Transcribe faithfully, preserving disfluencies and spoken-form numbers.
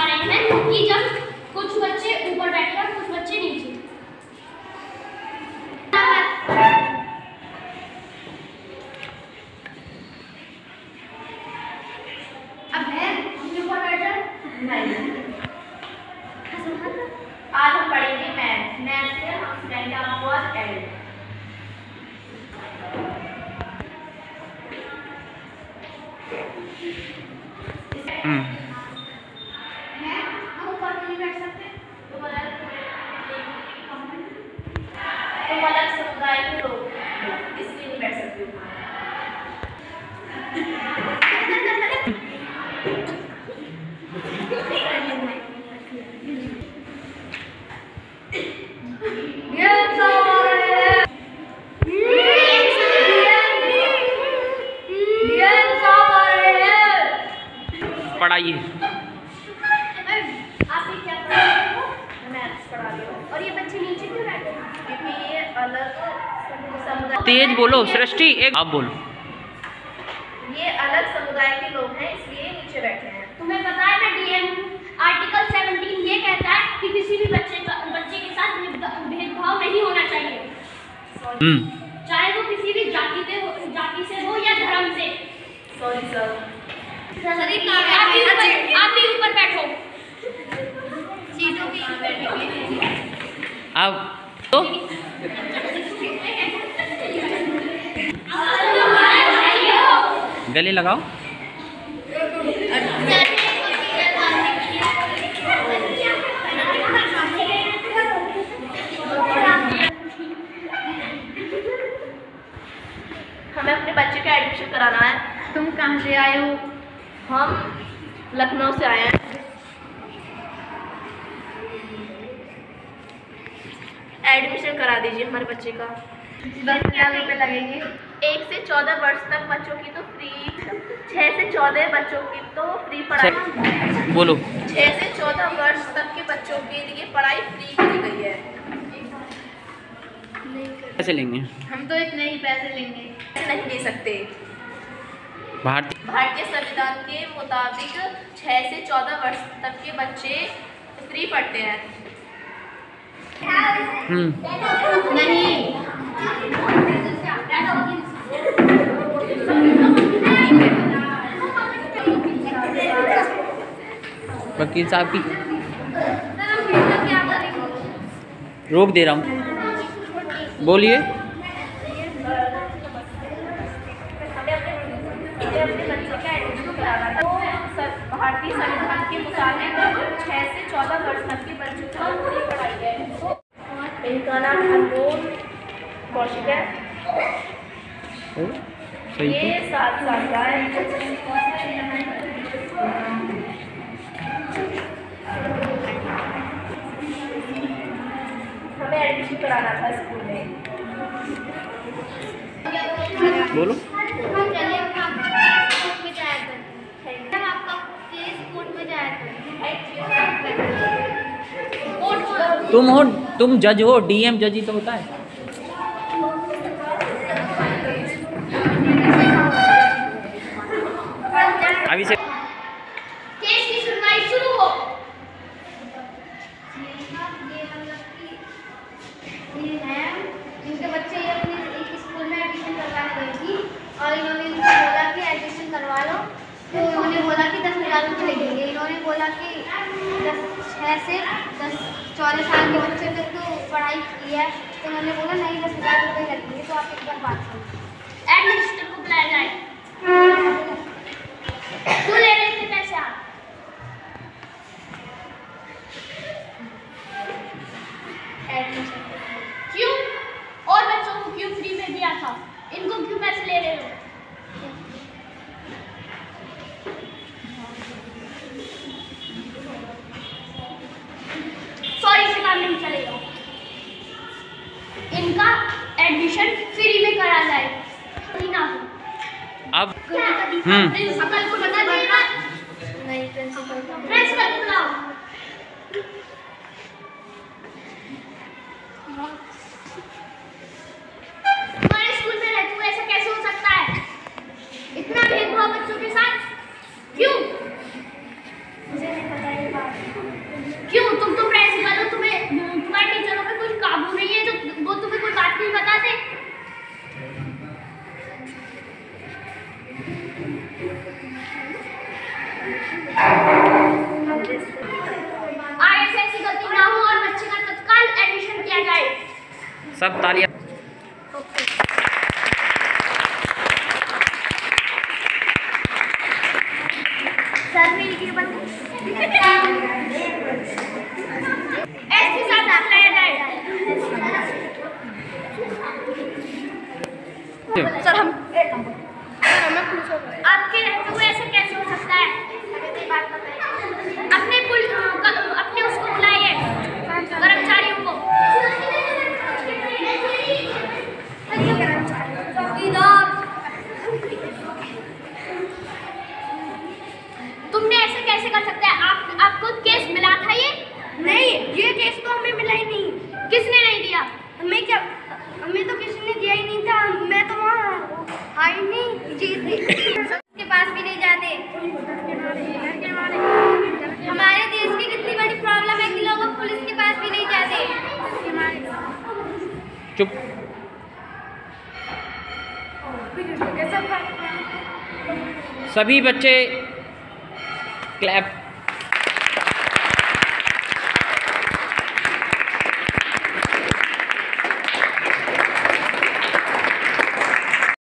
बता रहे हैं कि जब कुछ बच्चे ऊपर बैठे और कुछ बच्चे नीचे। अब है ऊपर बैठे नहीं। आज हम पढ़ेंगे मैथ। मैथ से हम स्टैंड अप और एड। हम ऊपर नहीं बैठ सकते तो अलग तो अलग समुदाय के लोग इसलिए नहीं बैठ सकते ऊपर। पढ़ाइए। आप ये क्या पढ़ा रहे हो? मैथ्स पढ़ा रही हो। और ये बच्चे नीचे क्यों बैठे हैं? क्योंकि ये अलग समुदाय। तेज बोलो सृष्टि, एक आप बोलो। ये अलग समुदाय के लोग हैं इसलिए नीचे बैठे हैं। तुम्हें पता है ना डीएम आर्टिकल सत्रह ये कहता है कि किसी भी बच्चे का बच्चे के साथ भेदभाव नहीं होना चाहिए। हम्म चाहे वो किसी भी जाति से हो जाति से हो या धर्म से। Sorry sir. आप भी ऊपर बैठो। सीटों पे बैठेंगे। अब तो गले लगाओ। हमें अपने बच्चे का एडमिशन कराना है। तुम कहाँ से आए हो? हम लखनऊ से आए हैं। एडमिशन करा दीजिए हमारे बच्चे का। दस हजार रुपये लगेंगे। एक से चौदह वर्ष तक बच्चों की तो फ्री, छः से चौदह बच्चों की तो फ्री पढ़ाई। बोलो। छः से चौदह वर्ष तक के बच्चों के लिए पढ़ाई फ्री की गई है। कैसे लेंगे? हम तो इतने ही पैसे लेंगे। नहीं ले सकते। भारतीय भारतीय संविधान के मुताबिक छः से चौदह वर्ष तक के बच्चे फ्री पढ़ते हैं। हम्म नहीं। वकील साहब की रोक दे रहा हूँ, बोलिए। भारतीय संविधान के मुताबिक छः से चौदह वर्ष तक के बच्चों को फ्री पढ़ाई है। इनका नाम अनमोल कौशिक है। ये सात साल का है। हमें एडमिशन कराना था स्कूल में। बोलो। तुम हो, तुम जज हो, डीएम जज ही तो होता है। अभी से केस की सुनवाई शुरू हो। ये है इनके बच्चे ये अपने एक स्कूल में एडमिशन करवाने गई थी और इन्होंने इनको बोला कि एडमिशन करवा लो, तो इन्होंने बोला कि दस हज़ार रुपये लगेंगे। इन्होंने बोला कि दस छः से दस चौदह साल के बच्चे तक तो पढ़ाई की है, तो उन्होंने बोला नहीं दस हज़ार रुपये लगेंगे। तो आप एक बार बात करो। एडमिनिस्ट्रेटर को बुलाया जाए। क्यों ले रहे थे पैसे आप? एडमिशन क्यों? और बच्चों को क्यों फ्री में दिया था? इनको क्यों पैसे ले रहे हो? सॉरी से काम नहीं चलेगा। इनका एडमिशन फ्री में करा जाए। ना अब हम्म प्रिंसिपल को बता देना। नहीं प्रिंसिपल को प्रिंसिपल को बुलाओ। हमारे स्कूल में रहते हुए ऐसा कैसे हो सकता है? इतना भेदभाव बच्चों के साथ क्यों? मुझे नहीं पता ये बात। आगे से ऐसी गलती ना हो और बच्चे का तत्काल एडमिशन किया जाए। सब तालियां। सर मिल के बंद ऐसे साथ लाया जाए। सर हम आपके रहते हुए ऐसा कैसे हो सकता है? अपने पुलिस अपने उसको बुलाइए कर्मचारियों को। तुमने ऐसा कैसे कर सकते हैं? आप आपको केस मिला था ये? नहीं, ये केस तो हमें मिला ही नहीं। किसने नहीं दिया? हमें क्या, हमें तो किसी ने दिया ही नहीं था। मैं तो वहाँ आई नहीं जी थी। के पास भी नहीं जाते। हमारे देश की कितनी बड़ी प्रॉब्लम है कि लोग पुलिस के पास भी नहीं जाते। चुप। सभी बच्चे क्लैप।